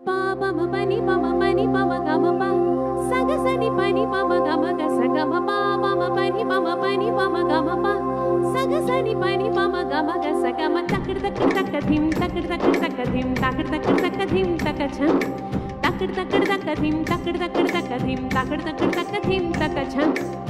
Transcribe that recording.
పాపమ పని పమ పని పమ గమ ప సగసని పని పమ గమ గ సగమ పాపమ పని పమ గమ ప సగసని పని పమ గమ గ సగమ తక్కడ్ తక్కడ్ తక్క ధిం తక్కడ్ తక్కడ్ తక్క ధిం తక్కడ్ తక్కడ్ తక్క ధిం తక్క ఛం తక్కడ్ తక్కడ్ తక్క ధిం తక్కడ్ తక్కడ్ తక్క ధిం తక్కడ్ తక్కడ్ తక్క ధిం తక్క ఛం